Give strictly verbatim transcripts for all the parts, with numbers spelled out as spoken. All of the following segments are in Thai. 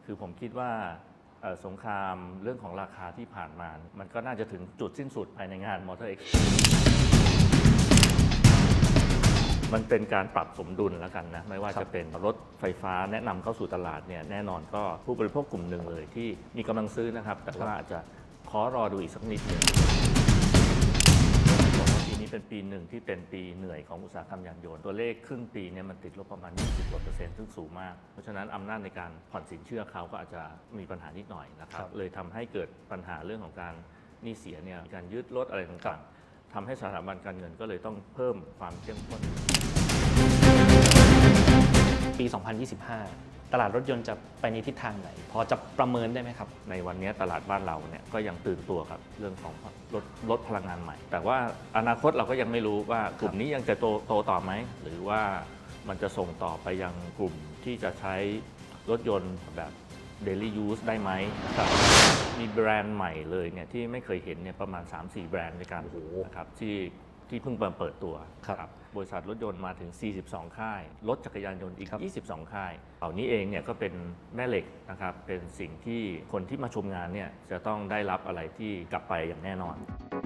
คือผมคิดว่าสงครามเรื่องของราคาที่ผ่านมามันก็น่าจะถึงจุดสิ้นสุดภายในงาน Motor Expo มันเป็นการปรับสมดุลแล้วกันนะไม่ว่าจะเป็นรถไฟฟ้าแนะนำเข้าสู่ตลาดเนี่ยแน่นอนก็ผู้บริโภคกลุ่มหนึ่งเลยที่มีกำลังซื้อนะครับแต่ว่าอาจจะขอรอดูอีกสักนิดหนึ่งปีนี้เป็นปีหนึ่งที่เป็นปีเหนื่อยของอุตสาหกรรมยานยนต์ตัวเลขครึ่งปีเนี่ยมันติดลบประมาณ ยี่สิบกว่าเปอร์เซ็นต์ซึ่งสูงมากเพราะฉะนั้นอำนาจในการผ่อนสินเชื่อเขาก็อาจจะมีปัญหานิดหน่อยนะครับเลยทำให้เกิดปัญหาเรื่องของการหนี้เสียเนี่ยการยึดรถอะไรต่างๆทำให้สถาบันการเงินก็เลยต้องเพิ่มความเข้มข้นปี สองพันยี่สิบห้า ตลาดรถยนต์จะไปในทิศทางไหนพอจะประเมินได้ไหมครับในวันนี้ตลาดบ้านเราเนี่ยก็ยังตื่นตัวครับเรื่องของรถรถพลังงานใหม่แต่ว่าอนาคตเราก็ยังไม่รู้ว่ากลุ่มนี้ยังจะโตโตต่อไหมหรือว่ามันจะส่งต่อไปยังกลุ่มที่จะใช้รถยนต์แบบ daily use ได้ไหมนะครับมีแบรนด์ใหม่เลยเนี่ยที่ไม่เคยเห็นเนี่ยประมาณ สามสี่ แบรนด์ในการนะครับที่ที่เพิ่งเปิดตัวครับบริษัทรถยนต์มาถึงสี่สิบสองค่ายรถจักรยานยนต์อีกยี่สิบสองค่ายเหล่านี้เองเนี่ยก็เป็นแม่เหล็กนะครับเป็นสิ่งที่คนที่มาชมงานเนี่ยจะต้องได้รับอะไรที่กลับไปอย่างแน่นอน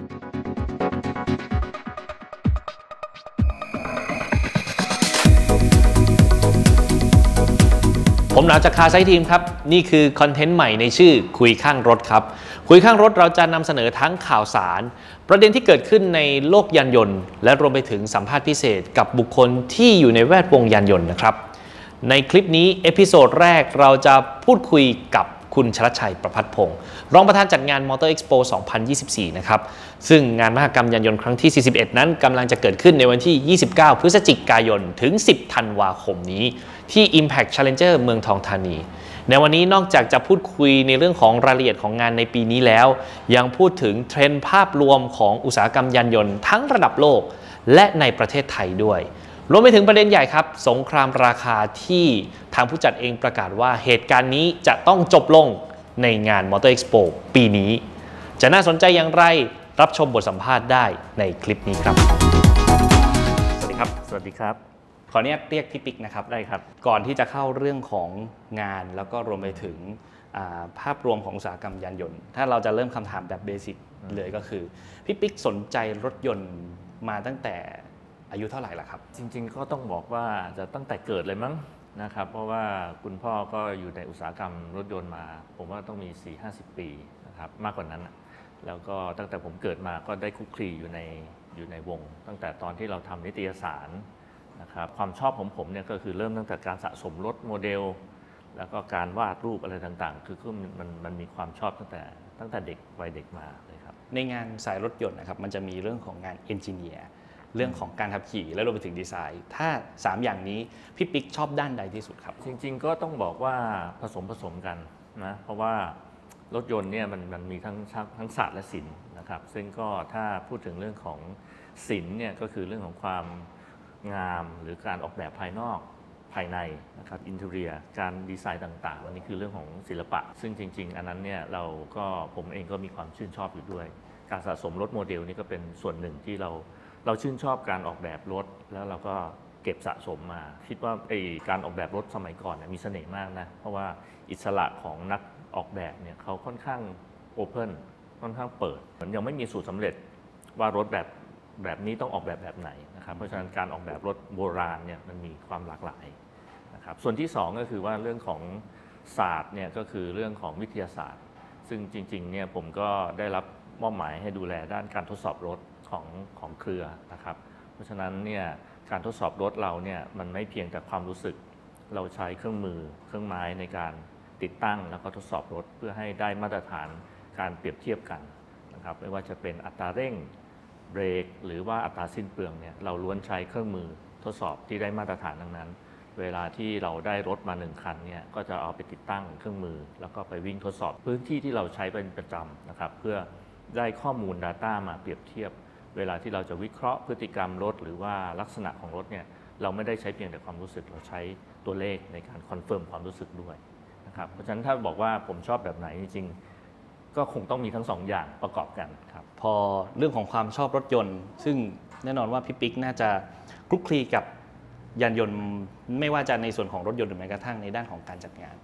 ผมหนาวจากคาร์ไซต์ทีมครับนี่คือคอนเทนต์ใหม่ในชื่อคุยข้างรถครับคุยข้างรถเราจะนำเสนอทั้งข่าวสารประเด็นที่เกิดขึ้นในโลกยานยนต์และรวมไปถึงสัมภาษณ์พิเศษกับบุคคลที่อยู่ในแวดวงยานยนต์นะครับในคลิปนี้เอพิโซดแรกเราจะพูดคุยกับคุณชลัดชัยประภัทรพงศ์รองประธานจัดงาน Motor Expo สองพันยี่สิบสี่นะครับซึ่งงานมหกรรมยานยนต์ครั้งที่สี่สิบเอ็ดนั้นกำลังจะเกิดขึ้นในวันที่ยี่สิบเก้าพฤศจิกายนถึงสิบธันวาคมนี้ที่ Impact Challenger เมืองทองธานีในวันนี้นอกจากจะพูดคุยในเรื่องของรายละเอียดของงานในปีนี้แล้วยังพูดถึงเทรนด์ภาพรวมของอุตสาหกรรมยานยนต์ทั้งระดับโลกและในประเทศไทยด้วยรวมไปถึงประเด็นใหญ่ครับสงครามราคาที่ทางผู้จัดเองประกาศว่าเหตุการณ์นี้จะต้องจบลงในงาน Motor Expo ปีนี้จะน่าสนใจอย่างไรรับชมบทสัมภาษณ์ได้ในคลิปนี้ครับสวัสดีครับสวัสดีครับขออนุญาตเรียกพี่ปิ๊กนะครับได้ครับก่อนที่จะเข้าเรื่องของงานแล้วก็รวมไปถึงภาพรวมของอุตสาหกรรมยานยนต์ถ้าเราจะเริ่มคำถามแบบเบสิกเลยก็คือพี่ปิ๊กสนใจรถยนต์มาตั้งแต่อายุเท่าไหร่ล่ะครับจริงๆก็ต้องบอกว่าจะตั้งแต่เกิดเลยมั้งนะครับเพราะว่าคุณพ่อก็อยู่ในอุตสาหกรรมรถยนต์มาผมว่าต้องมี สี่ห้าสิบ ปีนะครับมากกว่านั้นแล้วก็ตั้งแต่ผมเกิดมาก็ได้คุกคลีอยู่ในอยู่ในวงตั้งแต่ตอนที่เราทำนิตยสารนะครับความชอบของผมเนี่ยก็คือเริ่มตั้งแต่การสะสมรถโมเดลแล้วก็การวาดรูปอะไรต่างๆคือมันมันมีความชอบตั้งแต่ตั้งแต่เด็กวัยเด็กมาเลยครับในงานสายรถยนต์นะครับมันจะมีเรื่องของงานเอนจิเนียร์เรื่องของการขับขี่และรวมไปถึงดีไซน์ถ้าสามอย่างนี้พี่ปิ๊กชอบด้านใดที่สุดครับจริงๆก็ต้องบอกว่าผสมผสมกันนะเพราะว่ารถยนต์เนี่ยมันมันมีทั้งทั้งศาสตร์และศิลป์นะครับซึ่งก็ถ้าพูดถึงเรื่องของศิลป์เนี่ยก็คือเรื่องของความงามหรือการออกแบบภายนอกภายในนะครับอินเทอร์เนียการดีไซน์ต่างๆอันนี้คือเรื่องของศิลปะซึ่งจริงๆอันนั้นเนี่ยเราก็ผมเองก็มีความชื่นชอบอยู่ด้วยการสะสมรถโมเดลนี่ก็เป็นส่วนหนึ่งที่เราเราชื่นชอบการออกแบบรถแล้วเราก็เก็บสะสมมาคิดว่าไอ้การออกแบบรถสมัยก่อนเนี่ยมีเสน่ห์มากนะเพราะว่าอิสระของนักออกแบบเนี่ยเขาค่อนข้างโอเพ่นค่อนข้างเปิดเหมือนยังไม่มีสูตรสำเร็จว่ารถแบบแบบนี้ต้องออกแบบแบบไหนนะครับเพราะฉะนั้นการออกแบบรถโบราณเนี่ยมันมีความหลากหลายนะครับส่วนที่สองก็คือว่าเรื่องของศาสตร์เนี่ยก็คือเรื่องของวิทยาศาสตร์ซึ่งจริงๆเนี่ยผมก็ได้รับมอบหมายให้ดูแลด้านการทดสอบรถของของเครือนะครับเพราะฉะนั้นเนี่ยการทดสอบรถเราเนี่ยมันไม่เพียงแต่ความรู้สึกเราใช้เครื่องมือเครื่องไม้ในการติดตั้งแล้วก็ทดสอบรถเพื่อให้ได้มาตรฐานการเปรียบเทียบกันนะครับไม่ว่าจะเป็นอัตราเร่งเบรกหรือว่าอัตราสิ้นเปลืองเนี่ยเราล้วนใช้เครื่องมือทดสอบที่ได้มาตรฐานดังนั้นเวลาที่เราได้รถมาหนึ่งคันเนี่ยก็จะเอาไปติดตั้งเครื่องมือแล้วก็ไปวิ่งทดสอบพื้นที่ที่เราใช้เป็นประจำนะครับเพื่อได้ข้อมูล Data มาเปรียบเทียบเวลาที่เราจะวิเคราะห์พฤติกรรมรถหรือว่าลักษณะของรถเนี่ยเราไม่ได้ใช้เพียงแต่ความรู้สึกเราใช้ตัวเลขในการคอนเฟิร์มความรู้สึกด้วยนะครับเพราะฉะนั้นถ้าบอกว่าผมชอบแบบไหนจริงๆก็คงต้องมีทั้งสองอย่างประกอบกันครับพอเรื่องของความชอบรถยนต์ซึ่งแน่นอนว่าพี่ปิ๊กน่าจะคลุกคลีกับยานยนต์ไม่ว่าจะในส่วนของรถยนต์หรือแม้กระทั่งในด้านของการจัดงาน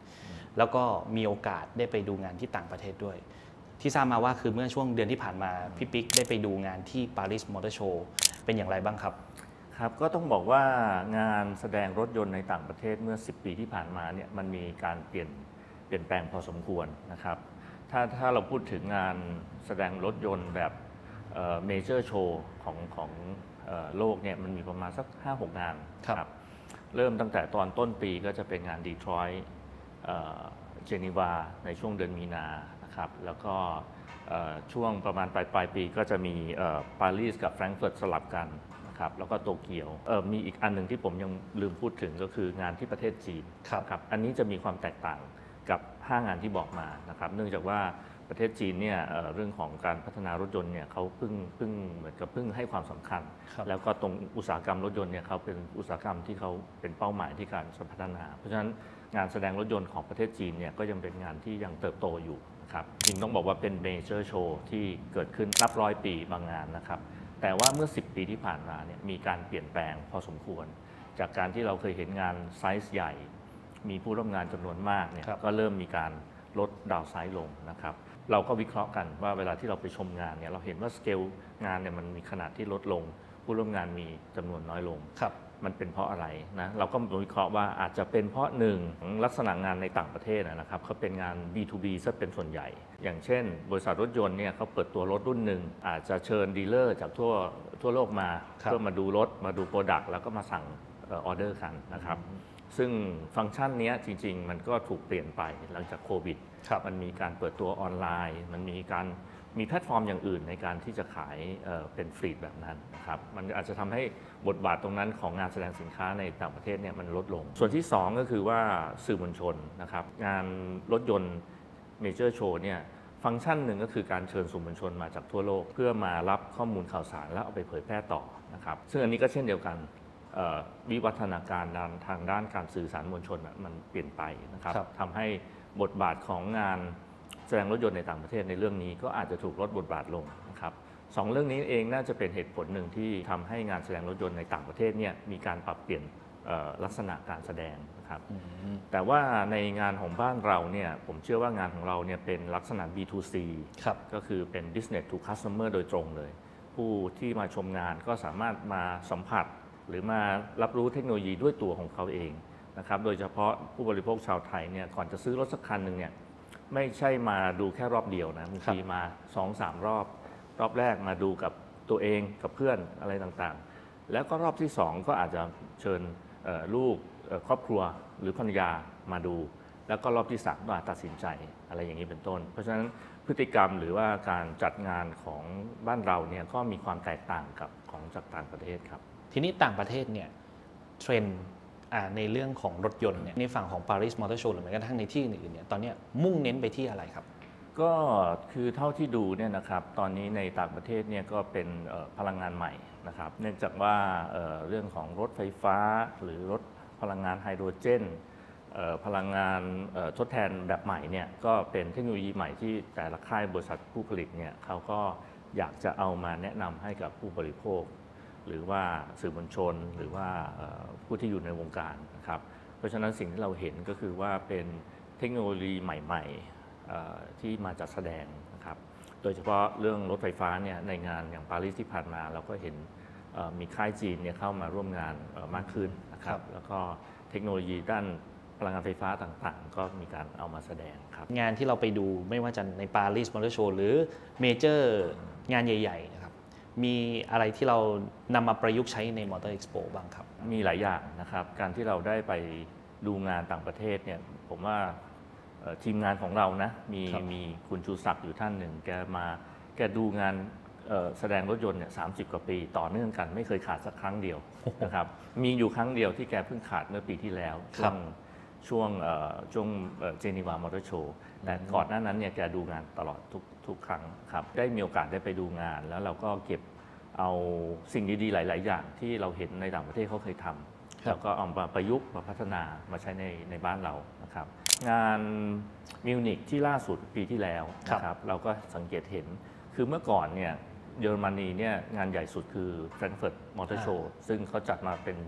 แล้วก็มีโอกาสได้ไปดูงานที่ต่างประเทศด้วยที่ทราบมาว่าคือเมื่อช่วงเดือนที่ผ่านมาพี่ปิ๊กได้ไปดูงานที่ Paris Motor Show เป็นอย่างไรบ้างครับครับก็ต้องบอกว่างานแสดงรถยนต์ในต่างประเทศเมื่อสิบปีที่ผ่านมาเนี่ยมันมีการเปลี่ยนเปลี่ยนแปลงพอสมควรนะครับถ้าถ้าเราพูดถึงงานแสดงรถยนต์แบบเมเจอร์โชว์ของของโลกเนี่ยมันมีประมาณสัก ห้าหก งานครับเริ่มตั้งแต่ตอนต้นปีก็จะเป็นงานดีทรอยต์เจนีวาในช่วงเดือนมีนานะครับแล้วก็ช่วงประมาณปลายปลายปีก็จะมีปารีสกับแฟรงก์เฟิร์ตสลับกันนะครับแล้วก็โตเกียวมีอีกอันหนึ่งที่ผมยังลืมพูดถึงก็คืองานที่ประเทศจีนครับอันนี้จะมีความแตกต่างกับห้างานที่บอกมานะครับเนื่องจากว่าประเทศจีนเนี่ยเรื่องของการพัฒนารถยนต์เนี่ยเขาเพิ่งเพิ่งเหมือนกับเพิ่งให้ความสำคัญแล้วก็ตรงอุตสาหกรรมรถยนต์เนี่ยเขาเป็นอุตสาหกรรมที่เขาเป็นเป้าหมายที่การพัฒนาเพราะฉะนั้นงานแสดงรถยนต์ของประเทศจีนเนี่ยก็ยังเป็นงานที่ยังเติบโตอยู่นะครับจริงต้องบอกว่าเป็นเมเจอร์โชว์ที่เกิดขึ้นนับร้อยปีบางงานนะครับแต่ว่าเมื่อสิบปีที่ผ่านมาเนี่ยมีการเปลี่ยนแปลงพอสมควรจากการที่เราเคยเห็นงานไซส์ใหญ่มีผู้ร่วมงานจำนวนมากเนี่ยก็เริ่มมีการลดดาวไซส์ลงนะครับเราก็วิเคราะห์กันว่าเวลาที่เราไปชมงานเนี่ยเราเห็นว่าสเกลงานเนี่ยมันมีขนาดที่ลดลงผู้ร่วมงานมีจำนวนน้อยลงมันเป็นเพราะอะไรนะเราก็วิเคราะห์ว่าอาจจะเป็นเพราะหนึ่งลักษณะงานในต่างประเทศนะครับเขาเป็นงาน บี ทู บี ซะเป็นส่วนใหญ่อย่างเช่นบริษัทรถยนต์เนี่ยเขาเปิดตัวรถรุ่นหนึ่งอาจจะเชิญดีลเลอร์จากทั่วทั่วโลกมาเพื่อมาดูรถมาดูโปรดักต์แล้วก็มาสั่งออเดอร์กันนะครับซึ่งฟังก์ชันนี้จริงๆมันก็ถูกเปลี่ยนไปหลังจากโควิดมันมีการเปิดตัวออนไลน์มันมีการมีแพลตฟอร์มอย่างอื่นในการที่จะขายเป็นฟรีแบบนั้นนะครับมันอาจจะทำให้บทบาทตรงนั้นของงานแสดงสินค้าในต่างประเทศเนี่ยมันลดลงส่วนที่สองก็คือว่าสื่อมวลชนนะครับงานรถยนต์เมเจอร์โชว์เนี่ยฟังก์ชันหนึ่งก็คือการเชิญสื่อมวลชนมาจากทั่วโลกเพื่อมารับข้อมูลข่าวสารแล้วเอาไปเผยแพร่ต่อนะครับซึ่งอันนี้ก็เช่นเดียวกันวิวัฒนาการทางด้านการสื่อสารมวลชนมันเปลี่ยนไปนะครับทำให้บทบาทของงานแสดงรถยนต์ในต่างประเทศในเรื่องนี้ก็อาจจะถูกลดบทบาทลงนะครับสองเรื่องนี้เองน่าจะเป็นเหตุผลหนึ่งที่ทำให้งานแสดงรถยนต์ในต่างประเทศเนี่ยมีการปรับเปลี่ยนลักษณะการแสดงนะครับแต่ว่าในงานของบ้านเราเนี่ยผมเชื่อว่างานของเราเนี่ยเป็นลักษณะ บี ทู ซี ก็คือเป็น business to customer โดยตรงเลยผู้ที่มาชมงานก็สามารถมาสัมผัสหรือมารับรู้เทคโนโลยีด้วยตัวของเขาเองนะครับโดยเฉพาะผู้บริโภคชาวไทยเนี่ยก่อนจะซื้อรถสักคันหนึ่งเนี่ยไม่ใช่มาดูแค่รอบเดียวนะบางทีมา สองสาม รอบรอบแรกมาดูกับตัวเองกับเพื่อนอะไรต่างๆแล้วก็รอบที่สองก็อาจจะเชิญลูกครอบครัวหรือภรรยามาดูแล้วก็รอบที่สามก็ตัดสินใจอะไรอย่างนี้เป็นต้นเพราะฉะนั้นพฤติกรรมหรือว่าการจัดงานของบ้านเราเนี่ยก็มีความแตกต่างกับของจากต่างประเทศครับทีนี้ต่างประเทศเนี่ยเทรนด์ในเรื่องของรถยนต์เนี่ยในฝั่งของ Paris Motor Show หรือแม้กระทั่งในที่อื่นๆเนี่ยตอนนี้มุ่งเน้นไปที่อะไรครับก็คือเท่าที่ดูเนี่ยนะครับตอนนี้ในต่างประเทศเนี่ยก็เป็นพลังงานใหม่นะครับเนื่องจากว่าเรื่องของรถไฟฟ้าหรือรถพลังงานไฮโดรเจนพลังงานทดแทนแบบใหม่เนี่ยก็เป็นเทคโนโลยีใหม่ที่แต่ละค่ายบริษัทผู้ผลิตเนี่ยเขาก็อยากจะเอามาแนะนำให้กับผู้บริโภคหรือว่าสื่อมวลชนหรือว่าผู้ที่อยู่ในวงการนะครับเพราะฉะนั้นสิ่งที่เราเห็นก็คือว่าเป็นเทคโนโลยีใหม่ๆที่มาจัดแสดงนะครับโดยเฉพาะเรื่องรถไฟฟ้าเนี่ยในงานอย่างปารีสที่ผ่านมาเราก็เห็นมีค่ายจีนเนี่ยเข้ามาร่วมงานมากขึ้นนะครับแล้วก็เทคโนโลยีด้านพลังงานไฟฟ้าต่างๆก็มีการเอามาแสดงครับงานที่เราไปดูไม่ว่าจะในปารีสมอเตอร์โชว์หรือเมเจอร์งานใหญ่ๆนะครับมีอะไรที่เรานำมาประยุกต์ใช้ในมอเตอร์เอ็กซ์โปบ้างครับมีหลายอย่างนะครับการที่เราได้ไปดูงานต่างประเทศเนี่ยผมว่าทีมงานของเรานะมีมีคุณชูศักดิ์อยู่ท่านหนึ่งแกมาแกดูงานแสดงรถยนต์เนี่ยสามสิบกว่าปีต่อเนื่องกันไม่เคยขาดสักครั้งเดียวนะครับมีอยู่ครั้งเดียวที่แกเพิ่งขาดเมื่อปีที่แล้วช่วงช่วงช่วงเจนีวามอเตอร์โชว์แต่ก่อนหน้านั้นเนี่ยแกดูงานตลอดทุกทุกครั้งครับได้มีโอกาสได้ไปดูงานแล้วเราก็เก็บเอาสิ่งดีๆหลายๆอย่างที่เราเห็นในต่างประเทศเขาเคยทำแล้วก็เอามาประยุกต์มาพัฒนามาใช้ในในบ้านเรานะครับงานมิวนิกที่ล่าสุดปีที่แล้วนะครับเราก็สังเกตเห็นคือเมื่อก่อนเนี่ยเยอรมนีเนี่ยงานใหญ่สุดคือแฟรงก์เฟิร์ตมอเตอร์โชว์ซึ่งเขาจัดมาเป็น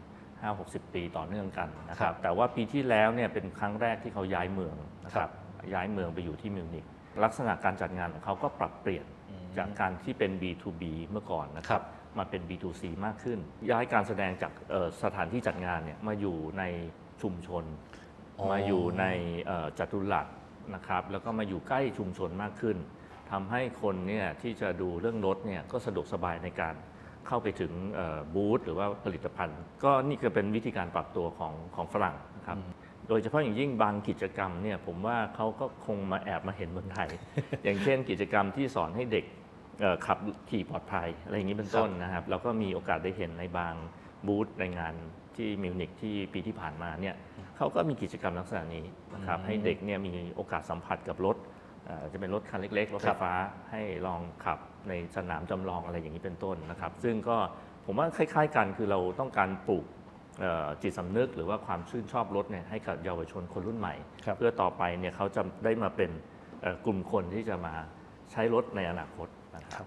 ห้าหกสิบ ปีต่อเนื่องกันนะครับแต่ว่าปีที่แล้วเนี่ยเป็นครั้งแรกที่เขาย้ายเมืองนะครับย้ายเมืองไปอยู่ที่มิวนิกลักษณะการจัดงานของเขาก็ปรับเปลี่ยนจากการที่เป็น บี ทู บี เมื่อก่อนนะครับมาเป็น บี ทู ซี มากขึ้นย้ายการแสดงจากสถานที่จัดงานเนี่ยมาอยู่ในชุมชนมาอยู่ในจัตุรัสนะครับแล้วก็มาอยู่ใกล้ชุมชนมากขึ้นทำให้คนเนี่ยที่จะดูเรื่องรถเนี่ยก็สะดวกสบายในการเข้าไปถึงบูธหรือว่าผลิตภัณฑ์ก็นี่ก็เป็นวิธีการปรับตัวของของฝรั่งนะครับโดยเฉพาะอย่างยิ่งบางกิจกรรมเนี่ยผมว่าเขาก็คงมาแอบมาเห็นเมืองไทย อย่างเช่นกิจกรรมที่สอนให้เด็กขับขี่ปลอดภัยอะไรอย่างนี้เป็นต้นนะครับเราก็มีโอกาสได้เห็นในบางบูธในงานที่มิวนิกที่ปีที่ผ่านมาเนี่ยเขาก็มีกิจกรรมลักษณะนี้นะครับให้เด็กเนี่ยมีโอกาสสัมผัสกับรถจะเป็นรถคันเล็กๆรถไฟฟ้าให้ลองขับในสนามจำลองอะไรอย่างนี้เป็นต้นนะครับซึ่งก็ผมว่าคล้ายๆกันคือเราต้องการปลูกจิตสำนึกหรือว่าความชื่นชอบรถเนี่ยให้กับเยาวชนคนรุ่นใหม่เพื่อต่อไปเนี่ยเขาจะได้มาเป็นกลุ่มคนที่จะมาใช้รถในอนาคตนะครับ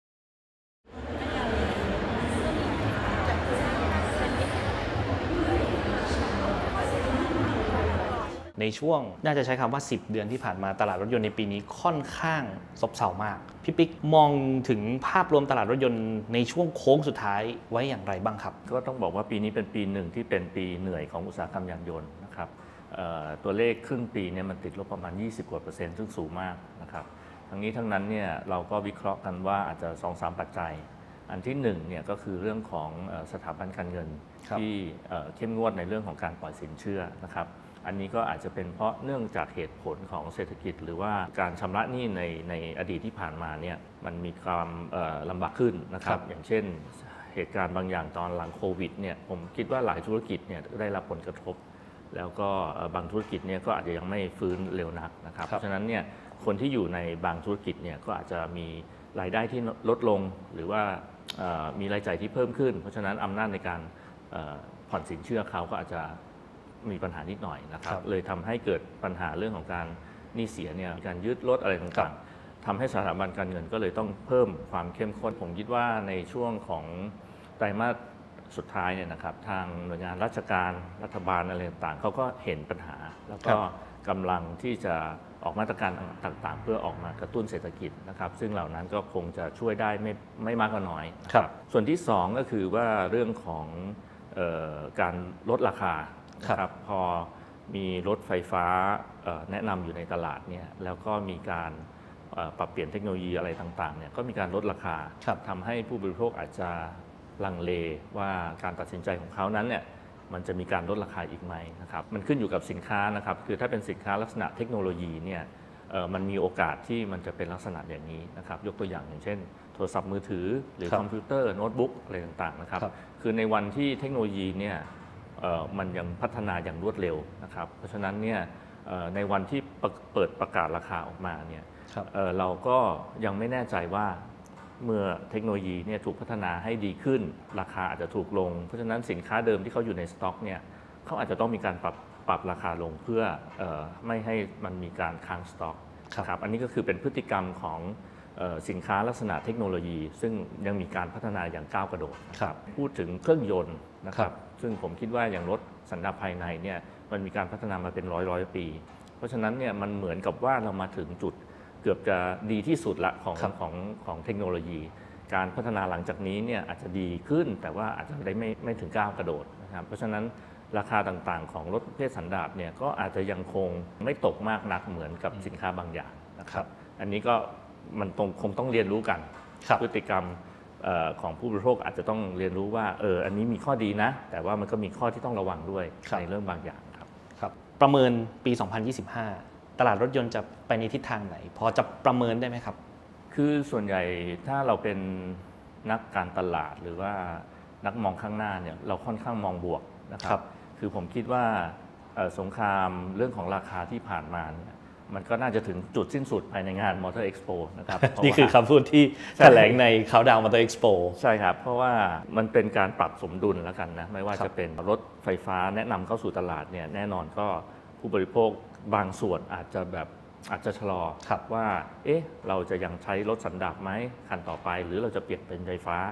ในช่วงน่าจะใช้คำว่าสิบเดือนที่ผ่านมาตลาดรถยนต์ในปีนี้ค่อนข้างซบเซามากพี่ปิ๊กมองถึงภาพรวมตลาดรถยนต์ในช่วงโค้งสุดท้ายไว้อย่างไรบ้างครับก็ต้องบอกว่าปีนี้เป็นปีหนึ่งที่เป็นปีเหนื่อยของอุตสาหกรรมยานยนต์นะครับตัวเลขครึ่งปีเนี่ยมันติดลบประมาณยี่สิบกว่าเปอร์เซ็นต์ซึ่งสูงมากนะครับทั้งนี้ทั้งนั้นเนี่ยเราก็วิเคราะห์กันว่าอาจจะ สองถึงสาม ปัจจัยอันที่หนึ่งเนี่ยก็คือเรื่องของสถาบันการเงินที่เข้มงวดในเรื่องของการปล่อยสินเชื่อนะครับอันนี้ก็อาจจะเป็นเพราะเนื่องจากเหตุผลของเศรษฐกิจหรือว่าการชำระหนี้ในในอดีตที่ผ่านมาเนี่ยมันมีความลำบากขึ้นนะครับอย่างเช่นเหตุการณ์บางอย่างตอนหลังโควิดเนี่ยผมคิดว่าหลายธุรกิจเนี่ยได้รับผลกระทบแล้วก็บางธุรกิจเนี่ยก็อาจจะยังไม่ฟื้นเร็วนักนะครับเพราะฉะนั้นเนี่ยคนที่อยู่ในบางธุรกิจเนี่ยก็อาจจะมีรายได้ที่ลดลงหรือว่ามีรายจ่ายที่เพิ่มขึ้นเพราะฉะนั้นอำนาจในการผ่อนสินเชื่อเขาก็อาจจะมีปัญหานิดหน่อยนะครับเลยทำให้เกิดปัญหาเรื่องของการหนี้เสียเนี่ยการยึดรถอะไรต่างๆทำให้สถาบันการเงินก็เลยต้องเพิ่มความเข้มข้นผมคิดว่าในช่วงของไตรมาสสุดท้ายเนี่ยนะครับทางหน่วยงานราชการรัฐบาลอะไรต่างๆเขาก็เห็นปัญหาแล้วก็กำลังที่จะออกมาตรการต่างๆเพื่อออกมากระตุ้นเศรษฐกิจนะครับซึ่งเหล่านั้นก็คงจะช่วยได้ไม่ไม่มากก็น้อยครับส่วนที่สองก็คือว่าเรื่องของเอ่อการลดราคาครับพอมีรถไฟฟ้าแนะนำอยู่ในตลาดเนี่ยแล้วก็มีการปรับเปลี่ยนเทคโนโลยีอะไรต่างๆเนี่ยก็มีการลดราคาทำให้ผู้บริโภคอาจจะลังเลว่าการตัดสินใจของเขานั้นเนี่ยมันจะมีการลดราคาอีกไหมนะครับมันขึ้นอยู่กับสินค้านะครับคือถ้าเป็นสินค้าลักษณะเทคโนโลยีเนี่ยมันมีโอกาสที่มันจะเป็นลักษณะอย่างนี้นะครับยกตัวอย่างอย่างเช่นโทรศัพท์มือถือหรือคอมพิวเตอร์โน้ตบุ๊กอะไรต่างๆนะครับคือในวันที่เทคโนโลยีเนี่ยมันยังพัฒนาอย่างรวดเร็วนะครับเพราะฉะนั้นเนี่ยในวันที่เปิดประกาศราคาออกมาเนี่ยเราก็ยังไม่แน่ใจว่าเมื่อเทคโนโลยีเนี่ยถูกพัฒนาให้ดีขึ้นราคาอาจจะถูกลงเพราะฉะนั้นสินค้าเดิมที่เขาอยู่ในสต็อกเนี่ยเขาอาจจะต้องมีการปรับปรับราคาลงเพื่อไม่ให้มันมีการค้างสต็อกครับอันนี้ก็คือเป็นพฤติกรรมของสินค้าลักษณะเทคโนโลยีซึ่งยังมีการพัฒนาอย่างก้าวกระโดดครับพูดถึงเครื่องยนต์นะครับซึ่งผมคิดว่าอย่างรถสันดาปภายในเนี่ยมันมีการพัฒนามาเป็นร้อยร้อยปีเพราะฉะนั้นเนี่ยมันเหมือนกับว่าเรามาถึงจุดเกือบจะดีที่สุดละของของของเทคโนโลยีการพัฒนาหลังจากนี้เนี่ยอาจจะดีขึ้นแต่ว่าอาจจะได้ไม่ไม่ถึงก้าวกระโดดนะครับเพราะฉะนั้นราคาต่างๆของรถประเภทสันดาปเนี่ยก็อาจจะยังคงไม่ตกมากนักเหมือนกับสินค้าบางอย่างนะครับอันนี้ก็มันตรงคงต้องเรียนรู้กันพฤติกรรมของผู้บริโภคอาจจะต้องเรียนรู้ว่าเอออันนี้มีข้อดีนะแต่ว่ามันก็มีข้อที่ต้องระวังด้วยในเรื่องบางอย่างครับครับประเมินปีสองพันยี่สิบห้าตลาดรถยนต์จะไปในทิศทางไหนพอจะประเมินได้ไหมครับคือส่วนใหญ่ถ้าเราเป็นนักการตลาดหรือว่านักมองข้างหน้าเนี่ยเราค่อนข้างมองบวกนะครับคือผมคิดว่าสงครามเรื่องของราคาที่ผ่านมาเนี่ยมันก็น่าจะถึงจุดสิ้นสุดภายในงาน Motor Expo นะครับนี่คือคำพูดที่แถลงใน Countdown Motor Expo ใช่ครับเพราะว่ามันเป็นการปรับสมดุลแล้วกันนะไม่ว่าจะเป็นรถไฟฟ้าแนะนำเข้าสู่ตลาดเนี่ยแน่นอนก็ผู้บริโภคบางส่วนอาจจะแบบอาจจะชะลอว่าเอ๊ะเราจะยังใช้รถสันดาปไหมคันต่อไปหรือเราจะเปลี่ยนเป็นไฟฟ้า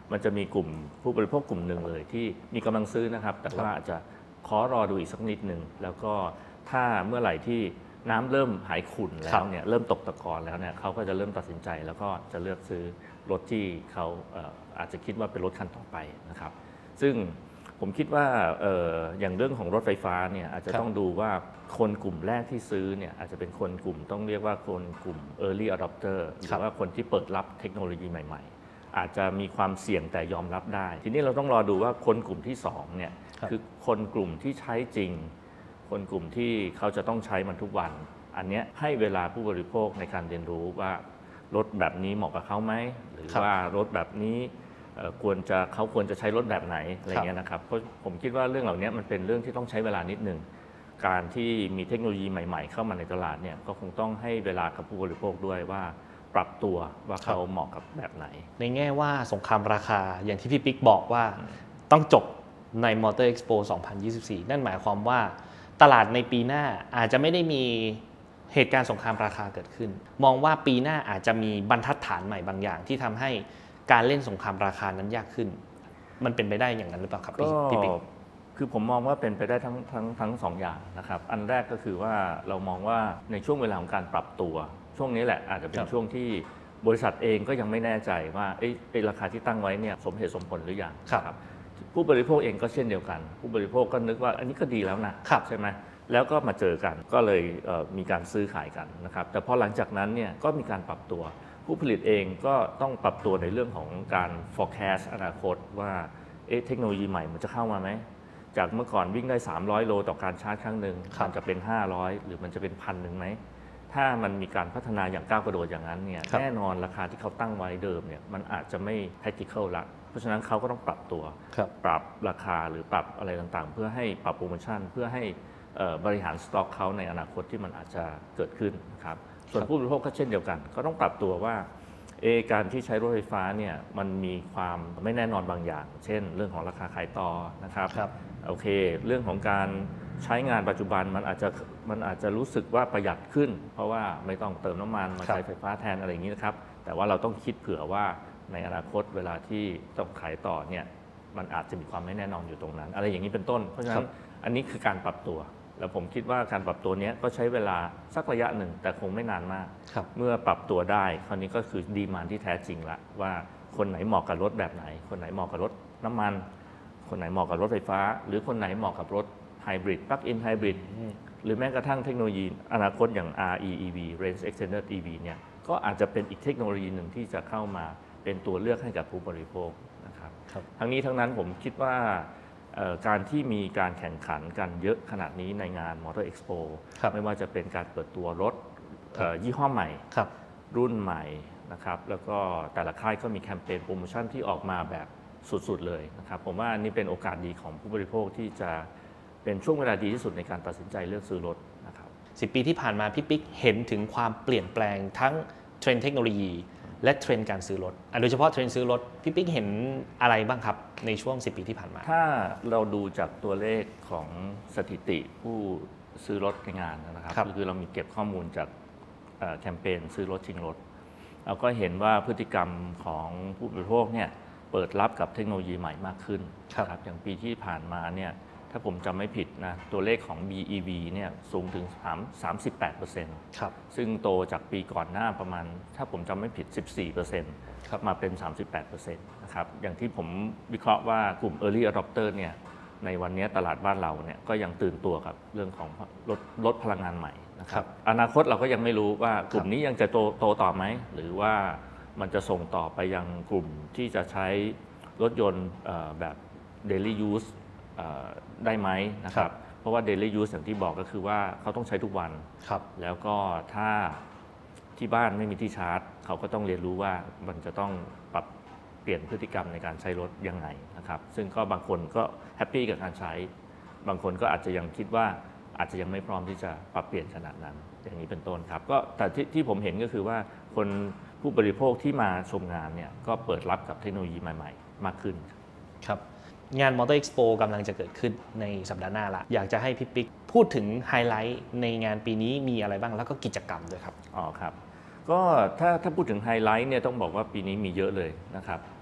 มันจะมีกลุ่มผู้บริโภคกลุ่มหนึ่งเลยที่มีกำลังซื้อนะครับแต่ว่าอาจจะขอรอดูอีกสักนิดหนึ่งแล้วก็ถ้าเมื่อไหร่ที่น้ำเริ่มหายขุ่นแล้วเนี่ยเริ่มตกตะกอนแล้วเนี่ยเขาก็จะเริ่มตัดสินใจแล้วก็จะเลือกซื้อรถที่เขาเอ่ออาจจะคิดว่าเป็นรถคันต่อไปนะครับซึ่งผมคิดว่า อ, ออย่างเรื่องของรถไฟฟ้าเนี่ยอาจจะต้องดูว่าคนกลุ่มแรกที่ซื้อเนี่ยอาจจะเป็นคนกลุ่มต้องเรียกว่าคนกลุ่ม early adopter หรือว่าคนที่เปิดรับเทคโนโลยีใหม่ๆอาจจะมีความเสี่ยงแต่ยอมรับได้ทีนี้เราต้องรอดูว่าคนกลุ่มที่สองเนี่ยคือคนกลุ่มที่ใช้จริงคนกลุ่มที่เขาจะต้องใช้มันทุกวันอันนี้ให้เวลาผู้บริโภคในการเรียนรู้ว่ารถแบบนี้เหมาะกับเขาไหมหรือว่ารถแบบนี้ควรจะเขาควรจะใช้รถแบบไหนอะไรเงี้ยนะครับเพราะผมคิดว่าเรื่องเหล่านี้มันเป็นเรื่องที่ต้องใช้เวลานิดนึงการที่มีเทคโนโลยีใหม่ๆเข้ามาในตลาดเนี่ยก็คงต้องให้เวลากับผู้บริโภคด้วยว่าปรับตัวว่าเขาเหมาะกับแบบไหนในแง่ว่าสงครามราคาอย่างที่พี่ปิ๊กบอกว่าต้องจบใน Motor Expo สองพันยี่สิบสี่นั่นหมายความว่าตลาดในปีหน้าอาจจะไม่ได้มีเหตุการณ์สงครามราคาเกิดขึ้นมองว่าปีหน้าอาจจะมีบรรทัดฐานใหม่บางอย่างที่ทำให้การเล่นสงครามราคานั้นยากขึ้นมันเป็นไปได้อย่างนั้นหรือเปล่าครับพี่ปิ๊กคือผมมองว่าเป็นไปได้ทั้งทั้งทั้งสองอย่างนะครับอันแรกก็คือว่าเรามองว่าในช่วงเวลาของการปรับตัวช่วงนี้แหละอาจจะเป็นช่วงที่บริษัทเองก็ยังไม่แน่ใจว่าไอ้ราคาที่ตั้งไว้เนี่ยสมเหตุสมผลหรือยังครับผู้บริโภคเองก็เช่นเดียวกันผู้บริโภคก็นึกว่าอันนี้ก็ดีแล้วนะใช่ไหมแล้วก็มาเจอกันก็เลยมีการซื้อขายกันนะครับแต่พอหลังจากนั้นเนี่ยก็มีการปรับตัวผู้ผลิตเองก็ต้องปรับตัวในเรื่องของการ forecast อนาคตว่าเอ๊ะเทคโนโลยีใหม่มันจะเข้ามาไหมจากเมื่อก่อนวิ่งได้สามร้อยโลต่อการชาร์จครั้งหนึ่งมันจะเป็นห้าร้อยหรือมันจะเป็นพันหนึ่งไหมถ้ามันมีการพัฒนาอย่างก้าวกระโดดอย่างนั้นเนี่ยแน่นอนราคาที่เขาตั้งไว้เดิมเนี่ยมันอาจจะไม่ practical ละเพราะฉะนั้นเขาก็ต้องปรับตัวปรับราคาหรือปรับอะไรต่างๆเพื่อให้ปรับโปรโมชั่นเพื่อให้บริหารสต็อกเขาในอนาคตที่มันอาจจะเกิดขึ้นนะครับส่วนผู้บริโภคก็เช่นเดียวกันก็ต้องปรับตัวว่าเอการที่ใช้รถไฟฟ้าเนี่ยมันมีความไม่แน่นอนบางอย่างเช่นเรื่องของราคาขายต่อนะครับโอเคเรื่องของการใช้งานปัจจุบันมันอาจจะมันอาจจะรู้สึกว่าประหยัดขึ้นเพราะว่าไม่ต้องเติมน้ำมันมาใช้ไฟฟ้าแทนอะไรอย่างนี้นะครับแต่ว่าเราต้องคิดเผื่อว่าในอนาคตเวลาที่ต้องขายต่อเนี่ยมันอาจจะมีความไม่แน่นอนอยู่ตรงนั้นอะไรอย่างนี้เป็นต้นเพราะฉะนั้นอันนี้คือการปรับตัวแล้วผมคิดว่าการปรับตัวนี้ก็ใช้เวลาสักระยะหนึ่งแต่คงไม่นานมากเมื่อปรับตัวได้คราวนี้ก็คือดีมานด์ที่แท้จริงละว่าคนไหนเหมาะกับรถแบบไหนคนไหนเหมาะกับรถน้ำมันคนไหนเหมาะกับรถไฟฟ้าหรือคนไหนเหมาะกับรถไฮบริดปลั๊กอินไฮบริดหรือแม้กระทั่งเทคโนโลยีอนาคตอย่าง อาร์ อี อี วี Range Extended อี วี เนี่ยก็อาจจะเป็นอีกเทคโนโลยีหนึ่งที่จะเข้ามาเป็นตัวเลือกให้กับผู้บริโภคนะครับทั้งนี้ทั้งนั้นผมคิดว่าการที่มีการแข่งขันกันเยอะขนาดนี้ในงาน Motor Expo ไม่ว่าจะเป็นการเปิดตัวรถยี่ห้อใหม่รรุ่นใหม่นะครับแล้วก็แต่ละค่ายก็มีแคมเปญโปรโมชั่นที่ออกมาแบบสุดๆเลยนะครับผมว่านี่เป็นโอกาสดีของผู้บริโภคที่จะเป็นช่วงเวลาดีที่สุดในการตัดสินใจเลือกซื้อรถนะครับสิบปีที่ผ่านมาพี่ปิ๊กเห็นถึงความเปลี่ยนแปลงทั้งเทรนด์เทคโนโลยีและเทรนด์การซื้อรถโดยเฉพาะเทรนด์ซื้อรถพี่ปิ๊กเห็นอะไรบ้างครับในช่วงสิบปีที่ผ่านมาถ้าเราดูจากตัวเลขของสถิติผู้ซื้อรถในงานนะครับคือเรามีเก็บข้อมูลจากแคมเปญซื้อรถชิงรถเราก็เห็นว่าพฤติกรรมของผู้บริโภคเนี่ยเปิดรับกับเทคโนโลยีใหม่มากขึ้นครับอย่างปีที่ผ่านมาเนี่ยถ้าผมจำไม่ผิดนะตัวเลขของ บี อี วี เนี่ยสูงถึงสามสิบแปดเปอร์เซ็นต์ ครับซึ่งโตจากปีก่อนหน้าประมาณถ้าผมจำไม่ผิด สิบสี่เปอร์เซ็นต์ ครับมาเป็น สามสิบแปดเปอร์เซ็นต์ นะครับอย่างที่ผมวิเคราะห์ว่ากลุ่ม Early Adopter เนี่ยในวันนี้ตลาดบ้านเราเนี่ยก็ยังตื่นตัวกับเรื่องของรถรถพลังงานใหม่นะครับอนาคตเราก็ยังไม่รู้ว่ากลุ่มนี้ยังจะโตโตต่อไหมหรือว่ามันจะส่งต่อไปยังกลุ่มที่จะใช้รถยนต์แบบ daily use ได้ไหมนะครับเพราะว่า daily use อย่างที่บอกก็คือว่าเขาต้องใช้ทุกวันแล้วก็ถ้าที่บ้านไม่มีที่ชาร์จเขาก็ต้องเรียนรู้ว่ามันจะต้องปรับเปลี่ยนพฤติกรรมในการใช้รถยังไงนะครับซึ่งก็บางคนก็แฮปปี้กับการใช้บางคนก็อาจจะยังคิดว่าอาจจะยังไม่พร้อมที่จะปรับเปลี่ยนขนาดนั้นอย่างนี้เป็นต้นครับก็แต่ที่ที่ผมเห็นก็คือว่าคนผู้บริโภคที่มาชมงานเนี่ยก็เปิดรับกับเทคโนโลยีใหม่ๆมากขึ้นครับงาน Motor Expo กำลังจะเกิดขึ้นในสัปดาห์หน้าละอยากจะให้พี่ปิ๊กพูดถึงไฮไลท์ในงานปีนี้มีอะไรบ้างแล้วก็กิจกรรมด้วยครับอ๋อครับก็ถ้าถ้าพูดถึงไฮไลท์เนี่ยต้องบอกว่าปีนี้มีเยอะเลยนะครับ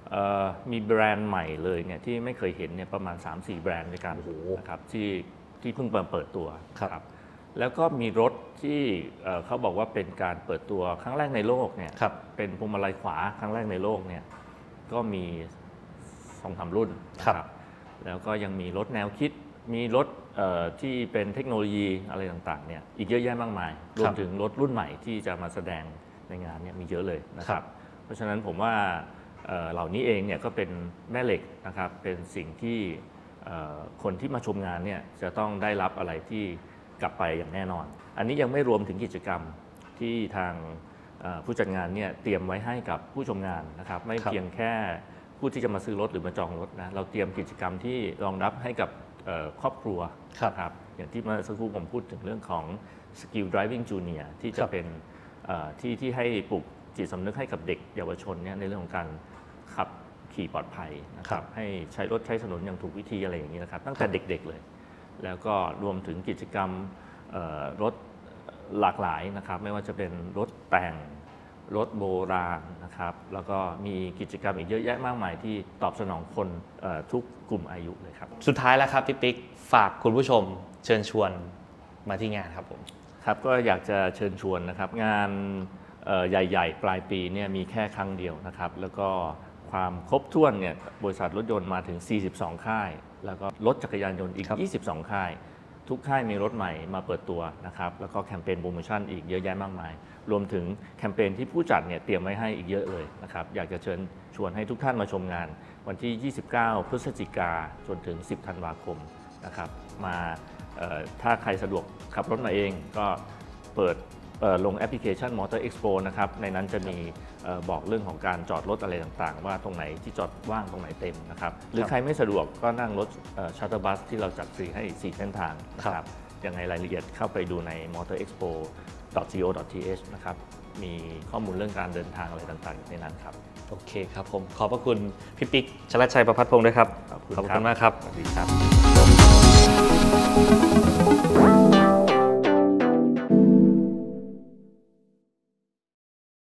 มีแบรนด์ใหม่เลยเนี่ยที่ไม่เคยเห็นเนี่ยประมาณ สามสี่ แบรนด์ด้วยกันนะครับที่ที่เพิ่งเปิดตัวครับแล้วก็มีรถที่เขาบอกว่าเป็นการเปิดตัวครั้งแรกในโลกเนี่ยเป็นพวงมาลัยขวาครั้งแรกในโลกเนี่ยก็มีสองสามรุ่นนะครับแล้วก็ยังมีรถแนวคิดมีรถที่เป็นเทคโนโลยีอะไรต่างๆเนี่ยอีกเยอะแยะมากมายรวมถึงรถรุ่นใหม่ที่จะมาแสดงในงานเนี่ยมีเยอะเลยนะครับเพราะฉะนั้นผมว่าเหล่านี้เองเนี่ยก็เป็นแม่เหล็กนะครับเป็นสิ่งที่คนที่มาชมงานเนี่ยจะต้องได้รับอะไรที่กลับไปอย่างแน่นอนอันนี้ยังไม่รวมถึงกิจกรรมที่ทางผู้จัดงานเนี่ยเตรียมไว้ให้กับผู้ชมงานนะครับไม่เพียงแค่ผู้ที่จะมาซื้อรถหรือมาจองรถนะเราเตรียมกิจกรรมที่รองรับให้กับครอบครัวครับอย่างที่เมื่อสักครู่ผมพูดถึงเรื่องของ Skill Driving Junior ที่จะเป็นที่ที่ให้ปลุกจิตสำนึกให้กับเด็กเยาวชนเนี่ยในเรื่องของการขับขี่ปลอดภัยนะครับให้ใช้รถใช้ถนนอย่างถูกวิธีอะไรอย่างนี้นะครับตั้งแต่เด็กๆเลยแล้วก็รวมถึงกิจกรรมรถหลากหลายนะครับไม่ว่าจะเป็นรถแต่งรถโบราณนะครับแล้วก็มีกิจกรรมอีกเยอะแยะมากมายที่ตอบสนองคนทุกกลุ่มอายุเลยครับสุดท้ายแล้วครับพี่ปิ๊กฝากคุณผู้ชมเชิญชวนมาที่งานครับผมครับก็อยากจะเชิญชวนนะครับงานใหญ่ๆปลายปีเนี่ยมีแค่ครั้งเดียวนะครับแล้วก็ความครบถ้วนเนี่ยบริษัทรถยนต์มาถึงสี่สิบสองค่ายแล้วก็รถจักรยานยนต์อีกยี่สิบสองค่ายทุกค่ายมีรถใหม่มาเปิดตัวนะครับแล้วก็แคมเปญโปรโมชั่นอีกเยอะแยะมากมายรวมถึงแคมเปญที่ผู้จัดเนี่ยเตรียมไว้ให้อีกเยอะเลยนะครับอยากจะเชิญชวนให้ทุกท่านมาชมงานวันที่ยี่สิบเก้าพฤศจิกาจนถึงสิบธันวาคมนะครับมาถ้าใครสะดวกขับรถมาเองก็เปิดลงแอปพลิเคชัน Motor Expo นะครับในนั้นจะมีบอกเรื่องของการจอดรถอะไรต่างๆว่าตรงไหนที่จอดว่างตรงไหนเต็มนะครับหรือใครไม่สะดวกก็นั่งรถชัตเตอร์บัสที่เราจัดฟรีให้สี่เส้นทางนะครับยังไงรายละเอียดเข้าไปดูใน มอเตอร์เอ็กซ์โป ดอท ซี โอ ดอท ที เอช นะครับมีข้อมูลเรื่องการเดินทางอะไรต่างๆในนั้นครับโอเคครับผมขอบพระคุณพี่ปิ๊กชลัดชัยประภัทรพงศ์ด้วยครับขอบคุณมากครับสวัสดีครับ